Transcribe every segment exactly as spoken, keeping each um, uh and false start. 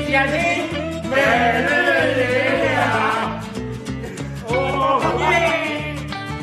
家庭每日灵粮，哦耶！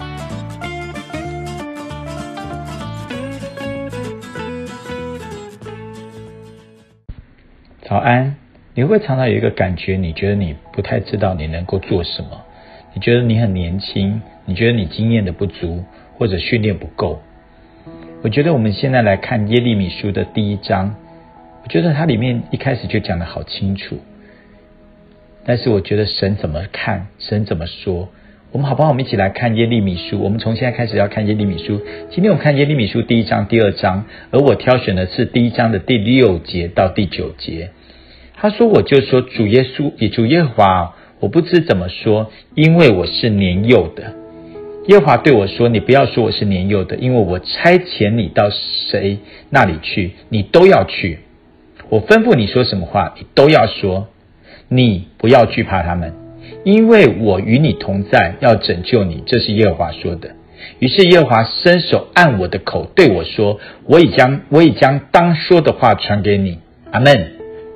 早安，你会不会常常有一个感觉，你觉得你不太知道你能够做什么？你觉得你很年轻，你觉得你经验的不足，或者训练不够？我觉得我们现在来看耶利米书的第一章，我觉得它里面一开始就讲得好清楚，但是我觉得神怎么看，神怎么说，我们好不好？我们一起来看耶利米书，我们从现在开始要看耶利米书。今天我们看耶利米书第一章、第二章，而我挑选的是第一章的第六节到第九节。他说：“我就说主耶稣，也主耶和华，我不知怎么说，因为我是年幼的。耶和华对我说：你不要说我是年幼的，因为我差遣你到谁那里去，你都要去。我吩咐你说什么话，你都要说。你不要惧怕他们，因为我与你同在，要拯救你。这是耶和华说的。于是耶和华伸手按我的口对我说：我已将我已将当说的话传给你。阿们。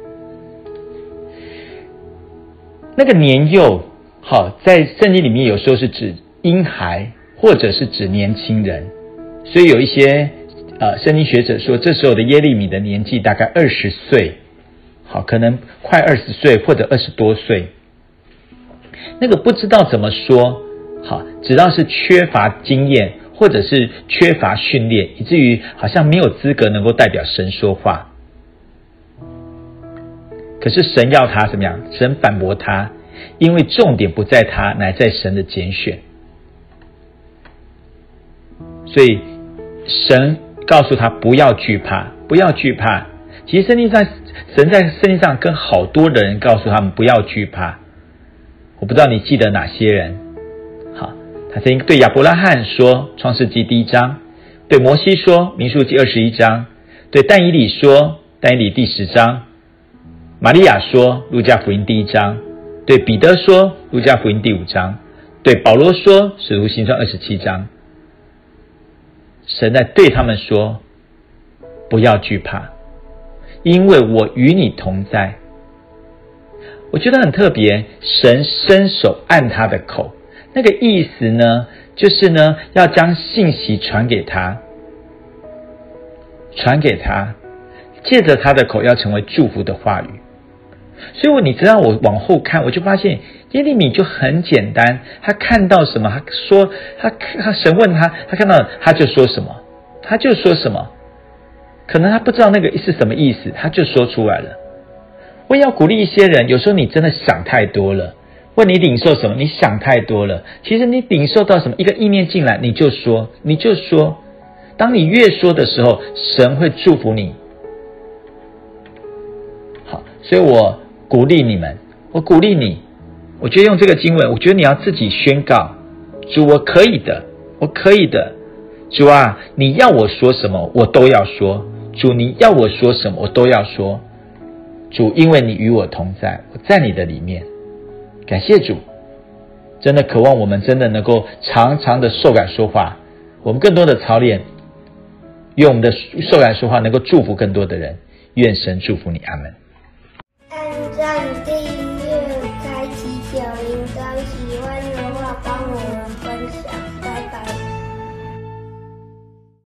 那个年幼，好，在圣经里面有时候是指婴孩，或者是指年轻人，所以有一些呃圣经学者说，这时候的耶利米的年纪大概二十岁，好，可能快二十岁或者二十多岁。那个不知道怎么说，好，只要是缺乏经验，或者是缺乏训练，以至于好像没有资格能够代表神说话。可是神要他怎么样？神反驳他，因为重点不在他，乃在神的拣选。所以神告诉他不要惧怕，不要惧怕。其实圣经上，神在圣经上跟好多的人告诉他们不要惧怕。我不知道你记得哪些人。好，他曾经对亚伯拉罕说，创世纪第一章；对摩西说，民数记二十一章；对但以理说，但以理第十章；玛利亚说，路加福音第一章；对彼得说，路加福音第五章；对保罗说，使徒行传二十七章。神在对他们说，不要惧怕，因为我与你同在。我觉得很特别，神伸手按他的口，那个意思呢，就是呢，要将信息传给他，传给他，借着他的口要成为祝福的话语。所以我你知道，我往后看，我就发现耶利米就很简单，他看到什么，他说他他神问他，他看到他就说什么，他就说什么。可能他不知道那个是什么意思，他就说出来了。我也要鼓励一些人，有时候你真的想太多了。问你领受什么，你想太多了。其实你领受到什么，一个意念进来，你就说，你就说。当你越说的时候，神会祝福你。好，所以我鼓励你们，我鼓励你，我觉得用这个经文，我觉得你要自己宣告：主，我可以的，我可以的。主啊，你要我说什么，我都要说。主，你要我说什么，我都要说。主，因为你与我同在，我在你的里面。感谢主，真的渴望我们真的能够常常的受感说话，我们更多的操练，愿我们的受感说话能够祝福更多的人。愿神祝福你，阿们。 按赞、订阅、开启小铃铛。